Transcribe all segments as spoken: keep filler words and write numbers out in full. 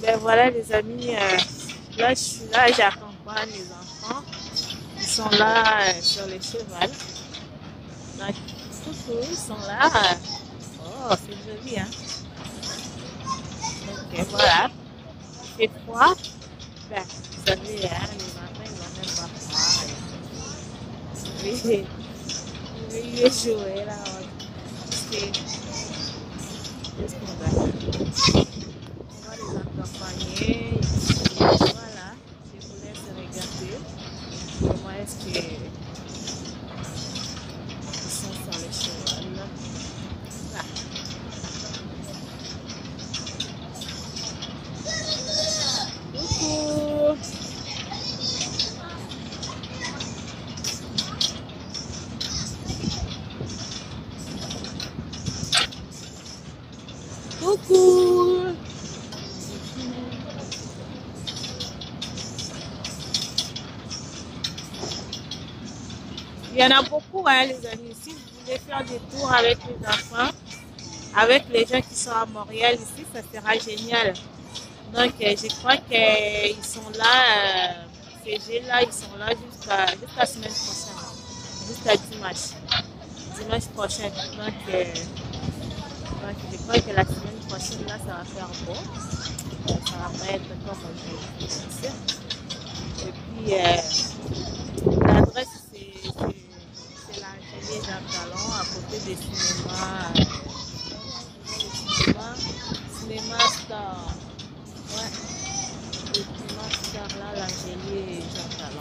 Ben voilà les amis, euh, là je suis là, j'accompagne les enfants. Ils sont là euh, sur les chevals. Donc, coucou, ils sont là. Oh, c'est joli, hein. Ok, voilà. Il fait froid. Ben, vous savez, hein, les enfants, ils n'ont même pas froid. Oui, oui, il jouer là. C'est qu'est-ce qu'on va faire? On va les accompagner. Voilà, je vous laisse regarder comment est-ce qu'ils sont sur le cheval. Là. Coucou! Coucou! Il y en a beaucoup, hein, les amis. Si vous voulez faire des tours avec les enfants, avec les gens qui sont à Montréal ici, ça sera génial. Donc, euh, je crois qu'ils sont là, euh, ces jeux-là, ils sont là jusqu'à jusqu'à la semaine prochaine, jusqu'à dimanche, dimanche prochain. Donc, euh, donc, je crois que la semaine prochaine, là, ça va faire beau. Euh, ça va pas être comme aujourd'hui, c'est sûr. Et puis, euh, l'adresse, c'est l'Angelier Jean Talon, à côté du cinéma, euh, cinéma, cinéma Star. Ouais, le cinéma Star, là, l'Angelier Jean Talon.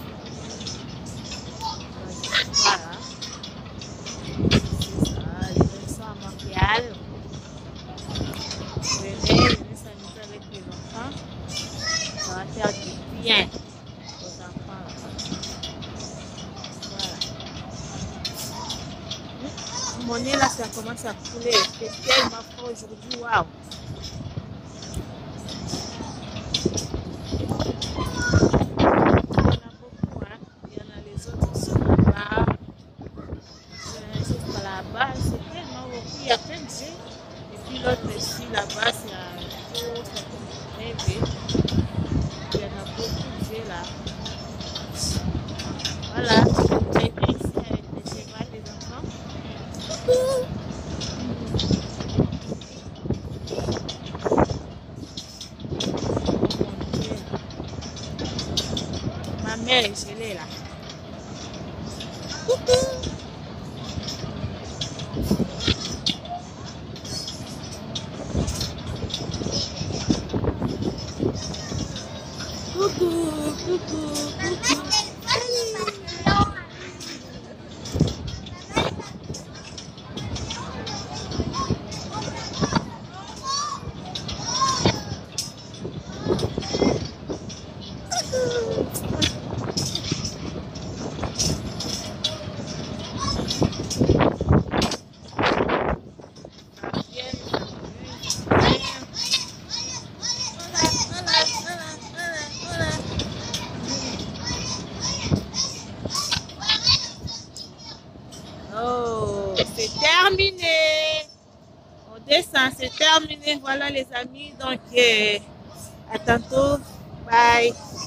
Voilà. C'est ça, les gens sont à Montréal. Venez, venez s'amuser avec les enfants. Ça va faire du bien aux enfants. Voilà. Mon nez là, ça commence à couler. C'est tellement froid aujourd'hui. Waouh! Il y en a beaucoup, hein. Il y en a les autres qui sont là-bas. Juste là-bas, c'est tellement beaucoup. Il y a plein de jeux. Et puis l'autre ici, là-bas, c'est un jeu, c'est comme rêvé. Il y en a beaucoup de jeux là. Voilà. J'ai été ici avec les chevaux, les enfants. Ma mère est gelée là. Coucou! Coucou, coucou, coucou. Oh, c'est terminé. On descend, c'est terminé. Voilà les amis. Donc, euh, à tantôt. Bye.